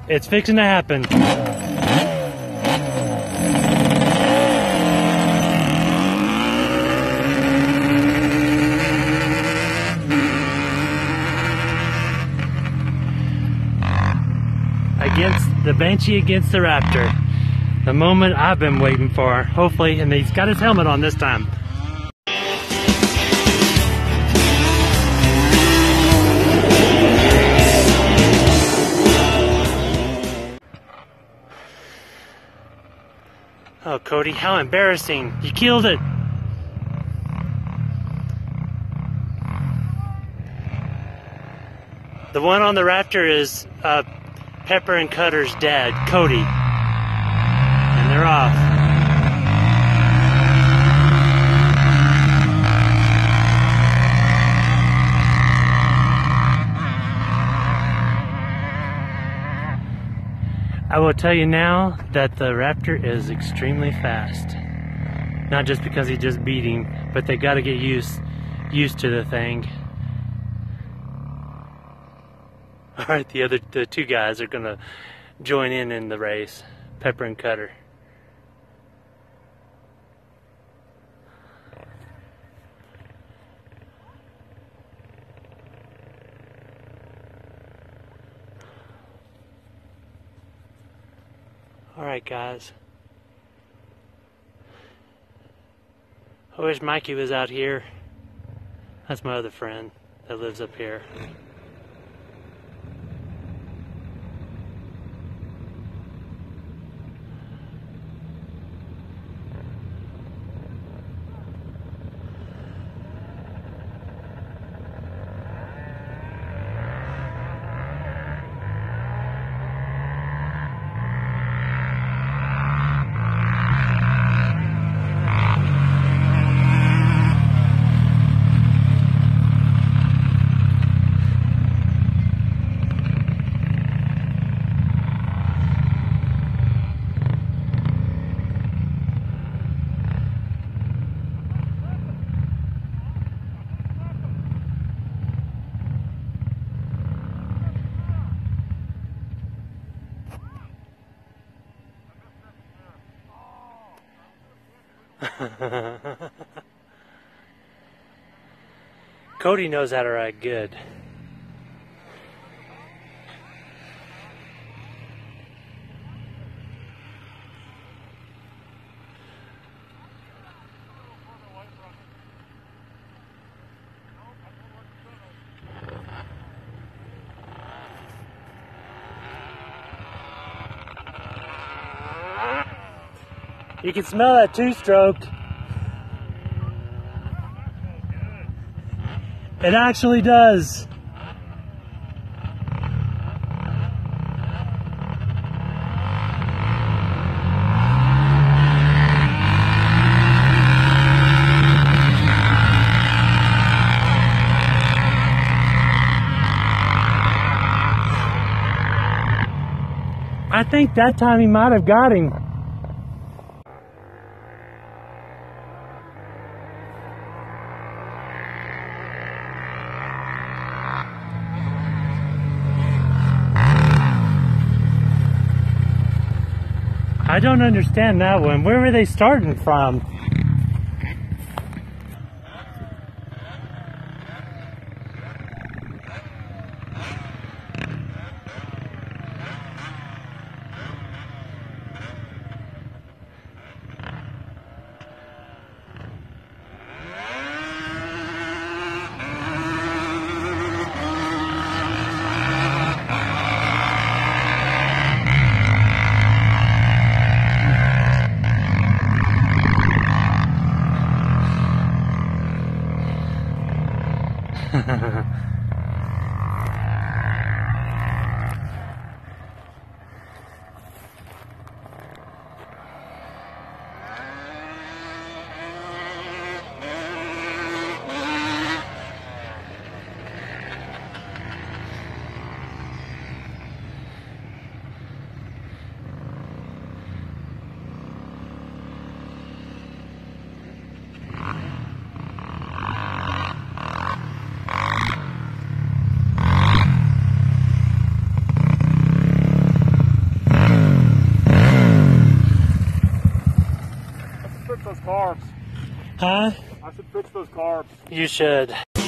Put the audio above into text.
It's fixing to happen. Against the Banshee against the Raptor. The moment I've been waiting for, hopefully, and he's got his helmet on this time. Oh, Cody, how embarrassing. You killed it. The one on the Raptor is Pepper and Cutter's dad, Cody. And they're off. I will tell you now that the Raptor is extremely fast. Not just because he just beat him, but they got to get used to the thing. Alright, the two guys are gonna join in the race. Pepper and Cutter. Alright, guys. I wish Mikey was out here. That's my other friend that lives up here. Cody knows how to ride good. You can smell that two-stroke. It actually does. I think that time he might have got him. I don't understand that one. Where were they starting from? carbs. Huh? I should fix those carbs. You should.